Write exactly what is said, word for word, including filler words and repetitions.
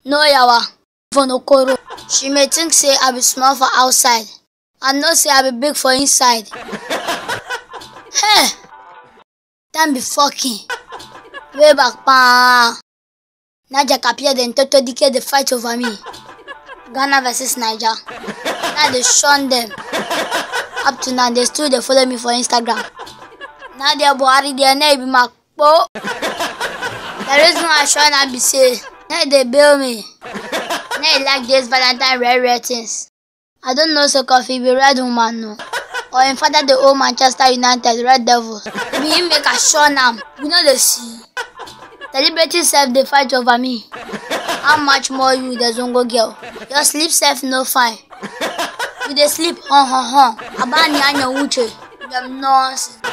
No yawa, for no koro. She may think say I be small for outside. I know say I be big for inside. Hey, time be fucking. Way back pa. Naija Kapia then Toto Dike the fight over me. Ghana versus Niger. Now they shun them. Up to now they still they follow me for Instagram. Now they are Buhari they are be my po. The reason why I shun I be say now they bail me. Now they like this Valentine rare rare things. I don't know so coffee be red woman no. Or in fact the old Manchester United Red Devils. Me make a shun am. You know they see. Celebrity self they fight over me. How much more you the Zongo girl? Your sleep self no fine. You dey sleep, huh huh huh. Abani anya uche. Them nonsense.